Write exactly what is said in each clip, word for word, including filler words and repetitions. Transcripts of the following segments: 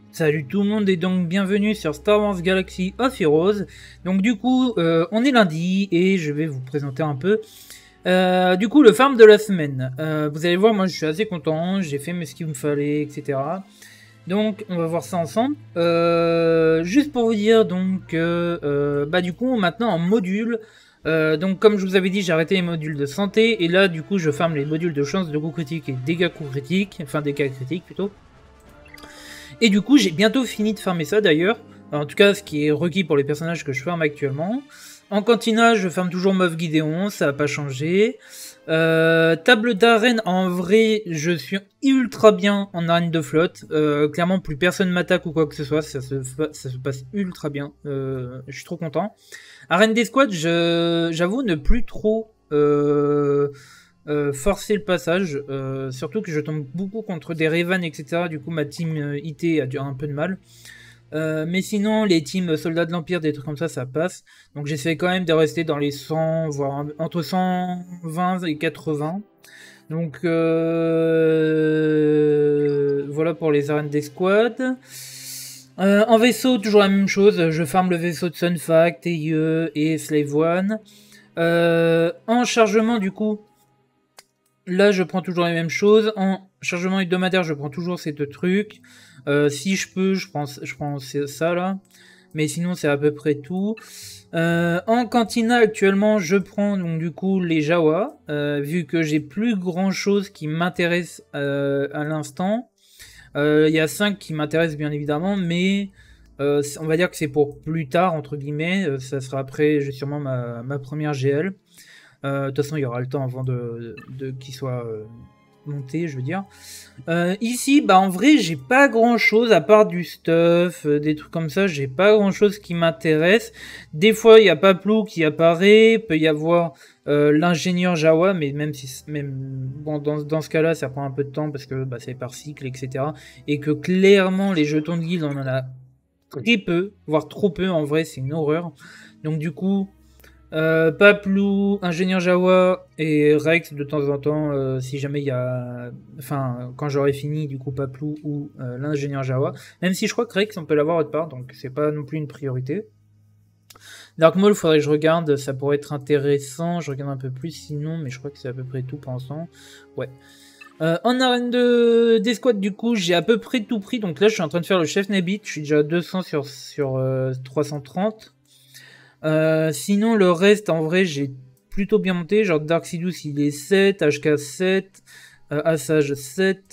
Salut tout le monde et donc bienvenue sur Star Wars Galaxy of Heroes. Donc du coup, euh, on est lundi et je vais vous présenter un peu euh, du coup le farm de la semaine. Euh, vous allez voir, moi je suis assez content, j'ai fait ce qu'il me fallait, et cetera. Donc on va voir ça ensemble. Euh, juste pour vous dire donc, euh, euh, bah du coup maintenant en module. Euh, donc comme je vous avais dit, j'ai arrêté les modules de santé et là du coup je farme les modules de chance de coup critique et dégâts coup critique, enfin dégâts critiques plutôt. Et du coup, j'ai bientôt fini de farmer ça d'ailleurs. En tout cas, ce qui est requis pour les personnages que je farme actuellement. En cantina, je farme toujours Moff Gideon, ça n'a pas changé. Euh, table d'arène, en vrai, je suis ultra bien en arène de flotte. Euh, clairement, plus personne m'attaque ou quoi que ce soit, ça se, ça se passe ultra bien. Euh, je suis trop content. Arène d'escouade, j'avoue ne plus trop... Euh, Euh, forcer le passage, euh, surtout que je tombe beaucoup contre des Revan, et cetera. Du coup, ma team euh, I T a dû un peu de mal. Euh, mais sinon, les teams soldats de l'Empire, des trucs comme ça, ça passe. Donc j'essaie quand même de rester dans les cent, voire entre cent vingt et quatre-vingts. Donc euh, voilà pour les arènes d'escouade. Euh, en vaisseau, toujours la même chose. Je farme le vaisseau de Sunfac, T I E et Slave One. Euh, en chargement, du coup, là, je prends toujours les mêmes choses. En chargement hebdomadaire, je prends toujours ces deux trucs. Euh, si je peux, je prends, je prends ça là. Mais sinon, c'est à peu près tout. Euh, en cantina, actuellement, je prends donc du coup les Jawa. Euh, vu que j'ai plus grand chose qui m'intéresse euh, à l'instant. Il euh, y a cinq qui m'intéressent bien évidemment. Mais euh, on va dire que c'est pour plus tard, entre guillemets. Euh, ça sera après, j'ai sûrement ma, ma première G L. Euh, de toute façon, il y aura le temps avant de, de, de qu'il soit euh, monté, je veux dire. Euh, ici, bah en vrai, j'ai pas grand chose à part du stuff, euh, des trucs comme ça. J'ai pas grand chose qui m'intéresse. Des fois, il y a Paplou qui apparaît. Peut y avoir euh, l'ingénieur Jawa, mais même si, même bon, dans, dans ce cas-là, ça prend un peu de temps parce que bah, c'est par cycle, et cetera. Et que clairement, les jetons de guilde, on en a très peu, voire trop peu. En vrai, c'est une horreur. Donc du coup. Euh, Paplou, ingénieur Jawa et Rex de temps en temps, euh, si jamais il y a, enfin, quand j'aurai fini du coup Paplou ou euh, l'ingénieur Jawa. Même si je crois que Rex on peut l'avoir autre part, donc c'est pas non plus une priorité. Dark Maul, faudrait que je regarde, ça pourrait être intéressant. Je regarde un peu plus sinon, mais je crois que c'est à peu près tout pour l'instant. Ouais. Euh, en arène de d'escouade du coup, j'ai à peu près tout pris. Donc là, je suis en train de faire le chef Nabit. Je suis déjà à deux cents sur sur euh, trois cent trente. Euh, sinon, le reste, en vrai, j'ai plutôt bien monté. Genre, Dark Sidious, il est sept, H K sept, euh, Asajj sept,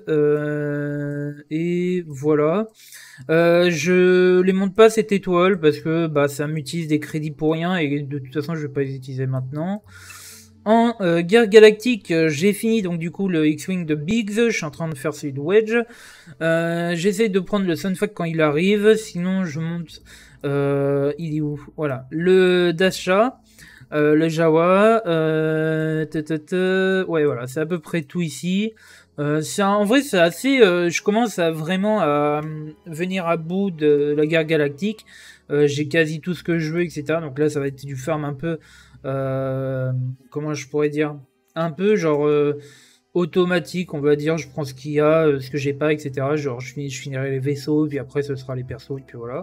euh, et voilà. Euh, je les monte pas cette étoile parce que bah, ça m'utilise des crédits pour rien et de toute façon, je vais pas les utiliser maintenant. En euh, guerre galactique, euh, j'ai fini donc du coup le X-Wing de Biggs, je suis en train de faire celui de Wedge. Euh, J'essaie de prendre le Sunfuck quand il arrive, sinon je monte... Euh, il est où? Voilà, le Dasha, euh, le Jawa, euh, ouais voilà, c'est à peu près tout ici. Euh, en vrai c'est assez... Euh, je commence à vraiment à euh, venir à bout de la guerre galactique. Euh, j'ai quasi tout ce que je veux, et cetera. Donc là ça va être du farm un peu... Euh, comment je pourrais dire, un peu genre euh, automatique, on va dire. Je prends ce qu'il y a, euh, ce que j'ai pas, et cetera. Genre je, finis, je finirai les vaisseaux, puis après ce sera les persos, et puis voilà.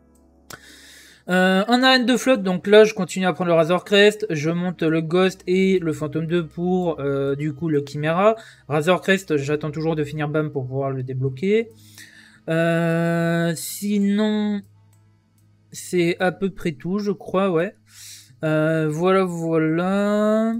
Euh, en arène de flotte, donc là je continue à prendre le Razor Crest, je monte le Ghost et le Phantom deux pour euh, du coup le Chimera. Razor Crest, j'attends toujours de finir B A M pour pouvoir le débloquer. Euh, sinon, c'est à peu près tout, je crois, ouais. Euh, voilà, voilà.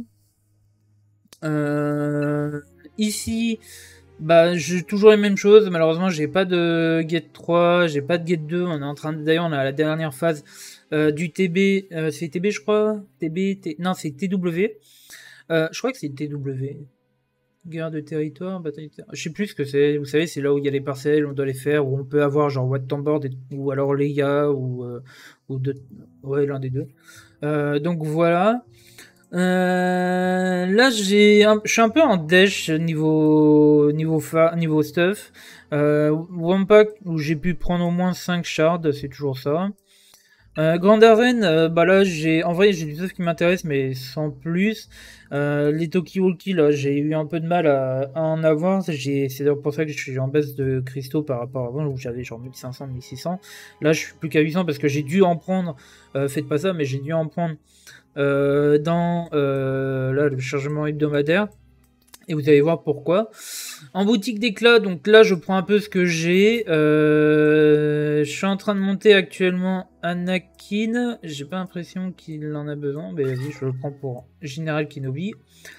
Euh, ici, bah, j'ai toujours les mêmes choses. Malheureusement, j'ai pas de Gate trois, j'ai pas de Gate deux. On est en train de... D'ailleurs, on est à la dernière phase euh, du T B. Euh, c'est T B, je crois. T B, T... non, c'est T W. Euh, je crois que c'est T W. Guerre de territoire, bataille de territoire. Je sais plus ce que c'est. Vous savez, c'est là où il y a les parcelles, on doit les faire, où on peut avoir genre Wat Tambor, ou alors Leia, ou, euh, ou de... ouais, l'un des deux. Euh, donc voilà. Euh, là, j'ai, je suis un peu en dèche niveau niveau fa, niveau stuff. Euh, One Pack où j'ai pu prendre au moins cinq shards, c'est toujours ça. Euh, Grande Arène, euh, bah là j'ai en vrai j'ai du stuff qui m'intéresse mais sans plus. Euh, les Talkie-Walkie là j'ai eu un peu de mal à, à en avoir. J'ai- C'est d'ailleurs pour ça que je suis en baisse de cristaux par rapport à avant où j'avais genre mille cinq cents, mille six cents. Là je suis plus qu'à huit cents parce que j'ai dû en prendre, euh, faites pas ça mais j'ai dû en prendre euh, dans euh, là, le chargement hebdomadaire. Et vous allez voir pourquoi. En boutique d'éclat, donc là je prends un peu ce que j'ai. Euh, je suis en train de monter actuellement Anakin. J'ai pas l'impression qu'il en a besoin. Mais vas-y, je le prends pour Général Kenobi.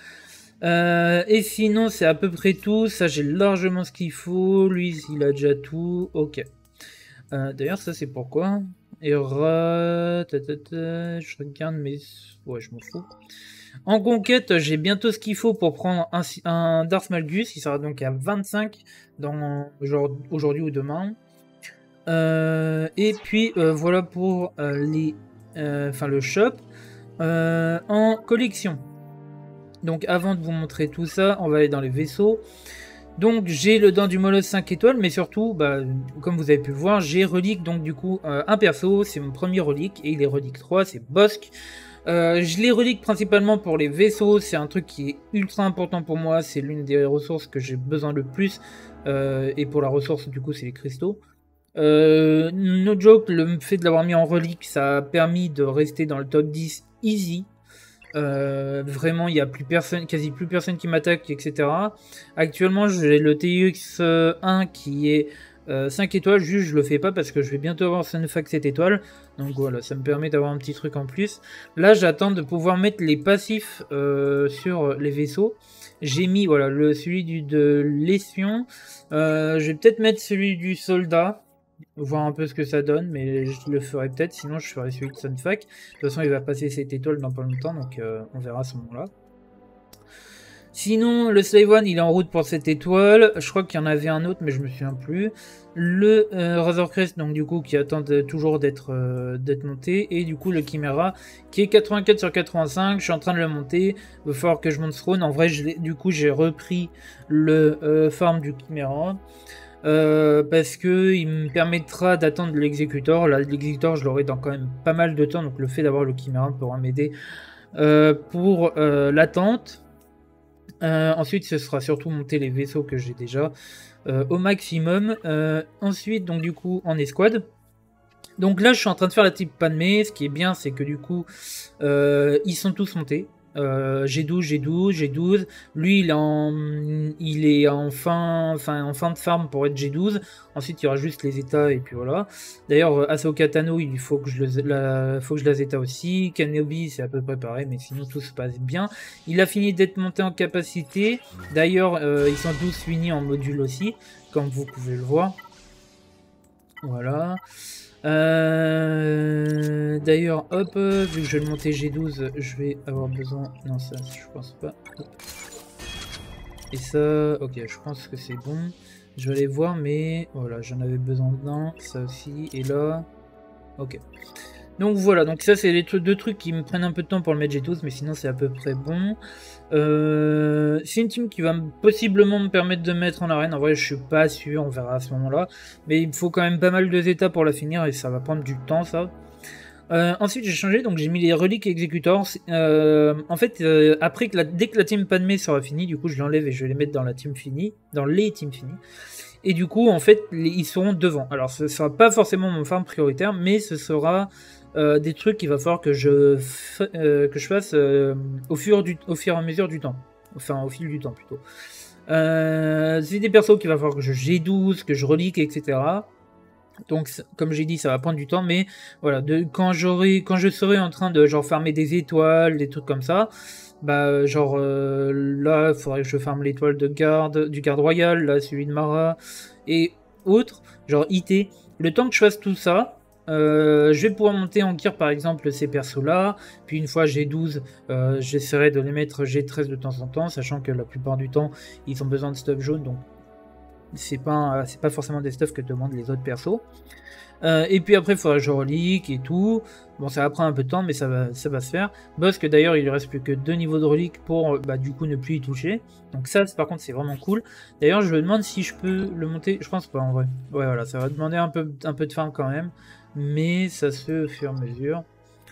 Euh, et sinon, c'est à peu près tout. Ça, j'ai largement ce qu'il faut. Lui, il a déjà tout. Ok. Euh, D'ailleurs, ça, c'est pourquoi. Et ra... ta, ta, ta, je regarde mes... Ouais, je m'en fous. En conquête, j'ai bientôt ce qu'il faut pour prendre un, un Darth Malgus. Il sera donc à vingt-cinq dans genre aujourd'hui ou demain. Euh, et puis euh, voilà pour euh, les, euh, enfin le shop euh, en collection. Donc avant de vous montrer tout ça, on va aller dans les vaisseaux. Donc j'ai le dent du Molosse cinq étoiles, mais surtout, bah, comme vous avez pu le voir, j'ai relique donc du coup euh, un perso, c'est mon premier relique, et il est relique trois, c'est Bossk. Euh, je les relique principalement pour les vaisseaux, c'est un truc qui est ultra important pour moi, c'est l'une des ressources que j'ai besoin le plus, euh, et pour la ressource du coup c'est les cristaux. Euh, no joke, le fait de l'avoir mis en relique, ça a permis de rester dans le top dix easy. Euh, vraiment, il n'y a plus personne, quasi plus personne qui m'attaque, et cetera. Actuellement, j'ai le T I X un qui est euh, cinq étoiles, juste je le fais pas parce que je vais bientôt avoir Sunfac sept étoiles. Donc voilà, ça me permet d'avoir un petit truc en plus. Là, j'attends de pouvoir mettre les passifs euh, sur les vaisseaux. J'ai mis voilà le celui du, de l'espion. Euh, je vais peut-être mettre celui du soldat. Voir un peu ce que ça donne, mais je le ferai peut-être, sinon je ferai celui de Sunfac. De toute façon, il va passer cette étoile dans pas longtemps, donc euh, on verra à ce moment-là. Sinon, le Slave One, il est en route pour cette étoile. Je crois qu'il y en avait un autre, mais je me souviens plus. Le euh, Razor Crest, donc du coup, qui attend de, toujours d'être euh, d'être monté. Et du coup, le Chimera, qui est quatre-vingt-quatre sur quatre-vingt-cinq. Je suis en train de le monter. Il va falloir que je monte ce trône. En vrai, je du coup, j'ai repris le euh, farm du Chimera. Euh, parce que il me permettra d'attendre l'exécuteur. Là, l'exécuteur, je l'aurai dans quand même pas mal de temps. Donc, le fait d'avoir le Chimera pourra m'aider euh, pour euh, l'attente. Euh, ensuite, ce sera surtout monter les vaisseaux que j'ai déjà euh, au maximum. Euh, ensuite, donc du coup, en escouade. Donc là, je suis en train de faire la type Padmé. Ce qui est bien, c'est que du coup, euh, ils sont tous montés. Euh, G douze, G douze, G douze. Lui, il est en, il est en fin, enfin, en fin de farm pour être G douze. Ensuite, il y aura juste les états et puis voilà. D'ailleurs, Ahsoka Tano, il faut que je le, la, faut que je la zeta aussi. Kenobi, c'est à peu près pareil, mais sinon tout se passe bien. Il a fini d'être monté en capacité. D'ailleurs, euh, ils sont tous finis en module aussi, comme vous pouvez le voir. Voilà. Euh, D'ailleurs, hop, vu que je vais le monter G douze, je vais avoir besoin... Non, ça, je pense pas. Et ça, ok, je pense que c'est bon. Je vais aller voir, mais voilà, j'en avais besoin d'un, ça aussi, et là... Ok. Donc voilà, donc ça c'est les deux trucs qui me prennent un peu de temps pour le mettre G douze, mais sinon c'est à peu près bon. Euh, c'est une team qui va possiblement me permettre de mettre en arène. En vrai, je suis pas sûr, on verra à ce moment-là. Mais il me faut quand même pas mal de états pour la finir et ça va prendre du temps, ça. Euh, ensuite, j'ai changé, donc j'ai mis les reliques exécuteurs. Euh, en fait, euh, après que la, dès que la team Padmé sera finie, du coup, je l'enlève et je vais les mettre dans la team finie, dans les teams finies. Et du coup, en fait, les, ils seront devant. Alors, ce sera pas forcément mon farm prioritaire, mais ce sera euh, des trucs qu'il va falloir que je, euh, que je fasse euh, au, fur du, au fur et à mesure du temps. Enfin, au fil du temps, plutôt. Euh, c'est des persos qu'il va falloir que je G douze, que je relique, et cetera. Donc, comme j'ai dit, ça va prendre du temps, mais voilà, de, quand, j'aurai, quand je serai en train de genre farmer des étoiles, des trucs comme ça, bah genre euh, là, il faudrait que je farme l'étoile de garde, du garde royal, là, celui de Mara, et autres, genre I T. Le temps que je fasse tout ça, euh, je vais pouvoir monter en gear par exemple ces persos-là, puis une fois G douze, euh, j'essaierai de les mettre G treize de temps en temps, sachant que la plupart du temps, ils ont besoin de stuff jaune, donc c'est pas, c'est pas forcément des stuffs que demandent les autres persos. Euh, et puis après, il faudra que je relique et tout. Bon, ça va prendre un peu de temps, mais ça va, ça va se faire. Boss, que d'ailleurs, il ne reste plus que deux niveaux de relique pour, bah, du coup, ne plus y toucher. Donc ça, par contre, c'est vraiment cool. D'ailleurs, je me demande si je peux le monter. Je pense pas, en vrai. Ouais, voilà, ça va demander un peu, un peu de farm quand même. Mais ça se fait au fur et à mesure.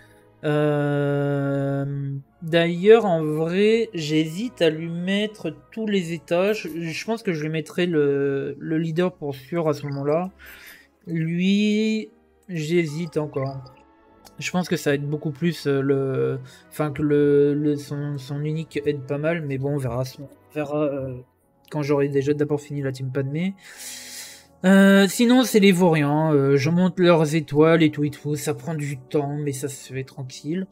Euh... D'ailleurs, en vrai, j'hésite à lui mettre tous les étages. Je pense que je lui mettrai le, le leader pour sûr à ce moment-là. Lui, j'hésite encore. Je pense que ça aide beaucoup plus euh, le, enfin que le, le son, son unique aide pas mal, mais bon, on verra, on verra euh, quand j'aurai déjà d'abord fini la team Padmé. Euh, sinon, c'est les vauriens. Euh, je monte leurs étoiles et tout et tout. Ça prend du temps, mais ça se fait tranquille.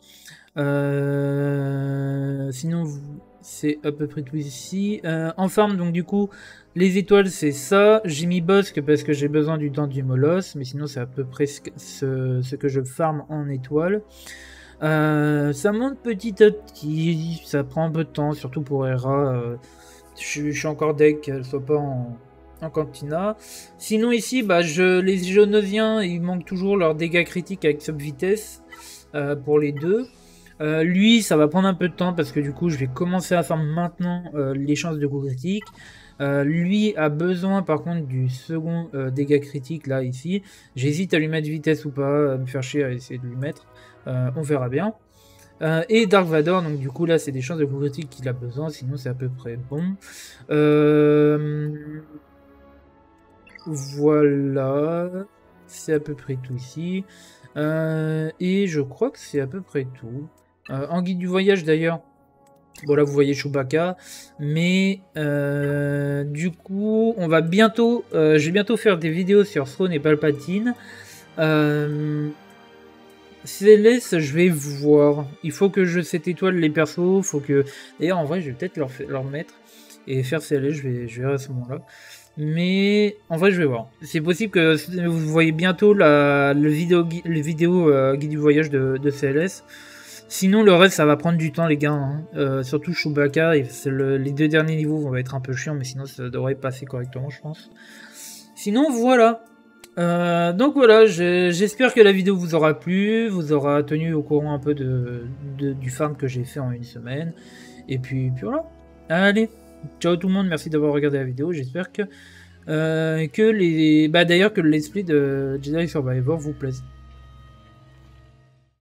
Euh, sinon, c'est à peu près tout ici. Euh, en farm, donc du coup, les étoiles, c'est ça. J'ai mis Bosque parce que j'ai besoin du temps du Molosse, mais sinon, c'est à peu près ce, ce, ce que je farm en étoiles. Euh, ça monte petit à petit, ça prend un peu de temps, surtout pour Hera. Euh, je, je suis encore deck qu'elle soit pas en, en cantina. Sinon, ici, bah, je, les Géonosiens, ils manquent toujours leur dégâts critiques avec sub-vitesse euh, pour les deux. Euh, lui, ça va prendre un peu de temps parce que du coup, je vais commencer à faire maintenant euh, les chances de coup critique. Euh, lui a besoin par contre du second euh, dégât critique là, ici. J'hésite à lui mettre vitesse ou pas, à me faire chier à essayer de lui mettre. Euh, on verra bien. Euh, et Dark Vador, donc du coup là, c'est des chances de coup critique qu'il a besoin, sinon c'est à peu près bon. Euh... Voilà. C'est à peu près tout ici. Euh, et je crois que c'est à peu près tout. Euh, en guide du voyage d'ailleurs, bon là vous voyez Chewbacca, mais euh, du coup on va bientôt, euh, je vais bientôt faire des vidéos sur Throne et Palpatine. Euh, Céleste, je vais voir. Il faut que je cette étoile les persos, faut que. D'ailleurs en vrai je vais peut-être leur, leur mettre et faire Céleste, je vais, je verrai à ce moment-là. Mais en vrai, je vais voir. C'est possible que vous voyez bientôt la, le vidéo, les vidéos euh, guide du voyage de, de C L S. Sinon, le reste, ça va prendre du temps, les gars. Hein. Euh, surtout Chewbacca, et le, les deux derniers niveaux vont être un peu chiants, mais sinon, ça devrait passer correctement, je pense. Sinon, voilà. Euh, donc voilà, j'espère que la vidéo vous aura plu, vous aura tenu au courant un peu de, de, du farm que j'ai fait en une semaine. Et puis, puis voilà. Allez. Ciao tout le monde, merci d'avoir regardé la vidéo, j'espère que, euh, que les... Bah d'ailleurs que le let's play de Jedi Survivor vous plaise.